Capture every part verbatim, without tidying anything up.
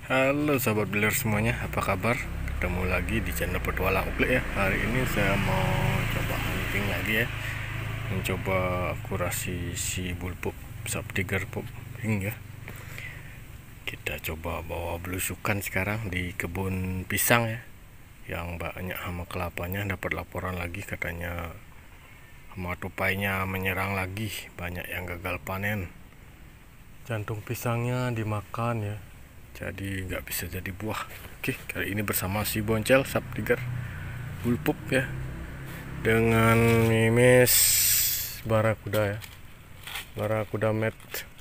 Halo sahabat beler semuanya, apa kabar? Ketemu lagi di channel Petualang Uplik ya. Hari ini saya mau coba hunting lagi ya, mencoba akurasi si bullpup subtiger pup ring ya. Kita coba bawa belusukan sekarang di kebun pisang ya, yang banyak hama kelapanya. Dapat laporan lagi katanya hama tupainya menyerang lagi, banyak yang gagal panen. Jantung pisangnya dimakan ya, jadi nggak bisa jadi buah. Oke, kali ini bersama si Boncel subtiger bullpup ya, dengan mimis barakuda ya, barakuda met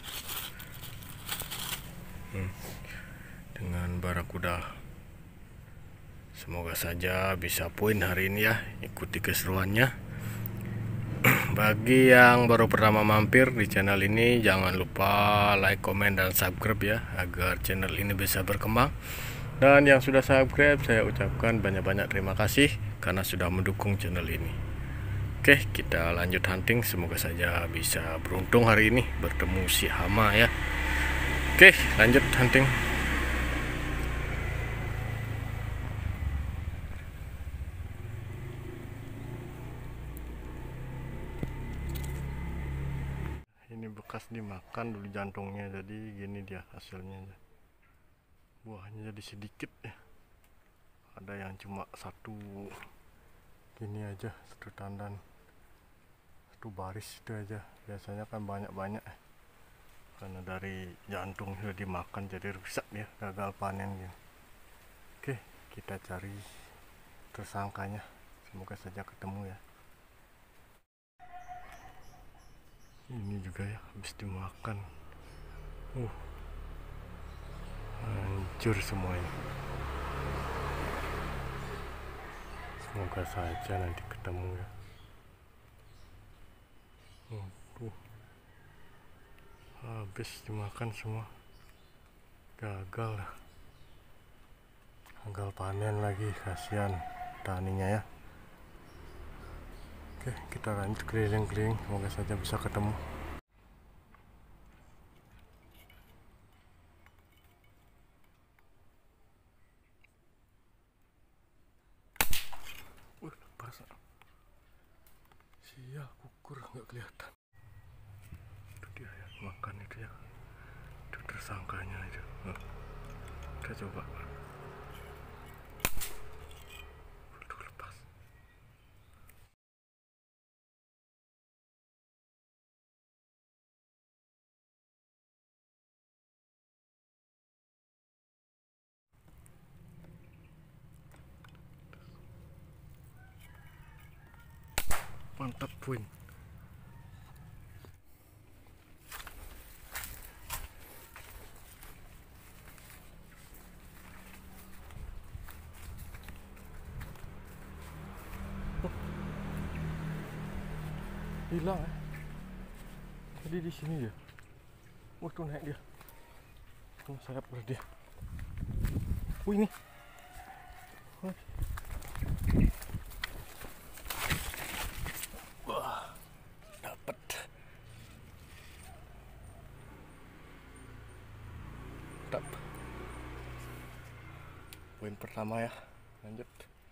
hmm, dengan barakuda. Semoga saja bisa poin hari ini ya, ikuti keseruannya. Bagi yang baru pertama mampir di channel ini, jangan lupa like, komen, dan subscribe ya, agar channel ini bisa berkembang. Dan yang sudah subscribe, saya ucapkan banyak-banyak terima kasih karena sudah mendukung channel ini. Oke, kita lanjut hunting. Semoga saja bisa beruntung hari ini bertemu si hama ya. Oke, lanjut hunting. Ini bekas dimakan dulu jantungnya, jadi gini dia hasilnya. Buahnya jadi sedikit ya, ada yang cuma satu gini aja, satu tandan, satu baris itu aja. Biasanya kan banyak-banyak ya, karena dari jantung sudah dimakan jadi rusak ya, gagal panen gitu. Oke, kita cari tersangkanya, semoga saja ketemu ya. Ini juga ya, habis dimakan. Uh, hancur semuanya. Semoga saja nanti ketemu ya. Uh, uh. Habis dimakan semua, gagal lah, gagal panen lagi, kasihan taninya ya. Oke, kita lanjut keliling-keliling, semoga saja bisa ketemu. Uh, lepas. Sia, kukur nggak kelihatan. Itu dia ya, makan itu ya. Itu tersangkanya itu. Nah, kita coba. Tuh, lepas. Mantap poin. Oh, hilang eh. Jadi di sini dia. Wah, tuh naik dia. Tuh sayap dia. Wih, ini. Wah, dapat. Tap. Poin pertama ya. Lanjut.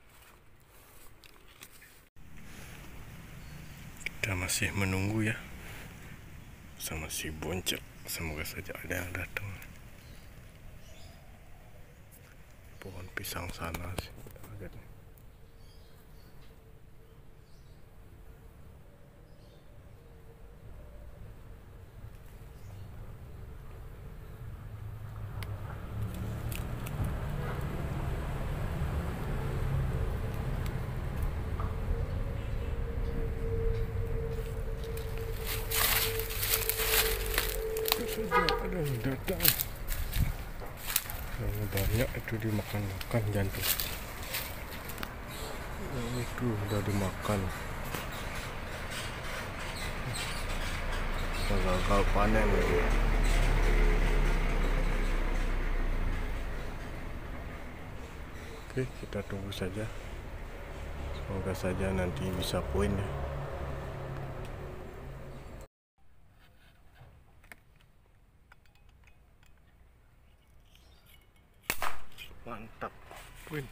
Kita masih menunggu ya, sama si Boncel. Semoga saja ada yang datang. Pohon pisang sana sih. Saja ada yang datang. Yang banyak itu dimakan-makan jantung. Yang itu udah dimakan. Gagal panen lagi. Oke, kita tunggu saja. Semoga saja nanti bisa poin ya. Mantap, win.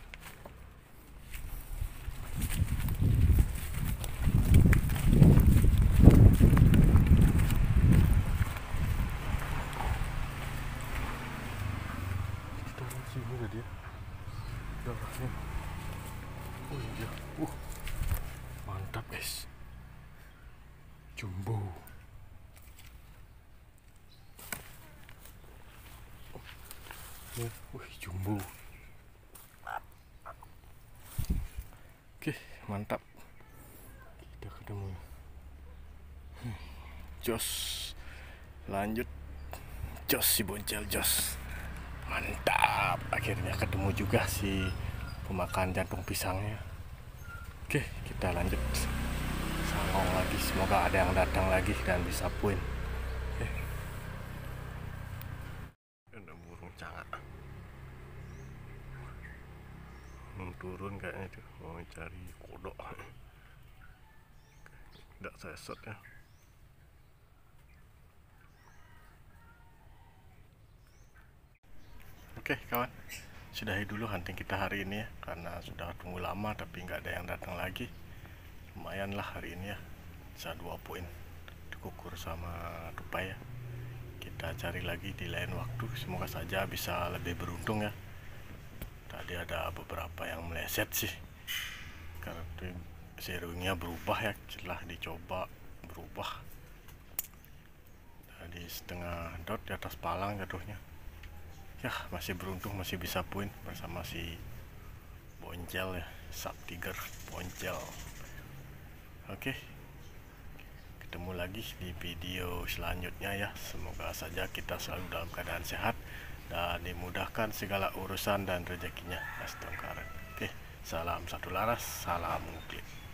Dalam sini udah dia, darahnya. Oh iya, uh, mantap guys, jumbo. Ya, wih jumbo. Oke, mantap. Kita ketemu. Hmm, jos. Lanjut. Jos si boncel jos. Mantap. Akhirnya ketemu juga si pemakan jantung pisangnya. Oke, kita lanjut. Sangong lagi. Semoga ada yang datang lagi dan bisa poin. Oke. Ada burung cangak. Hmm, turun kayaknya tuh mau cari kodok. Tidak saya shot ya. Oke kawan, sudahi dulu hunting kita hari ini ya, karena sudah tunggu lama tapi nggak ada yang datang lagi. Lumayan lah hari ini ya, bisa dua poin dikukur sama tupai ya. Kita cari lagi di lain waktu, semoga saja bisa lebih beruntung ya. Tadi ada beberapa yang meleset sih, karena zeroingnya berubah ya, setelah dicoba berubah. Tadi setengah dot di atas palang jatuhnya. Ya masih beruntung, masih bisa poin bersama si boncel ya, sub tiger boncel. Oke, ketemu lagi di video selanjutnya ya. Semoga saja kita selalu dalam keadaan sehat dan dimudahkan segala urusan dan rezekinya. Astongkaret. Oke, salam satu laras, salam nguklik.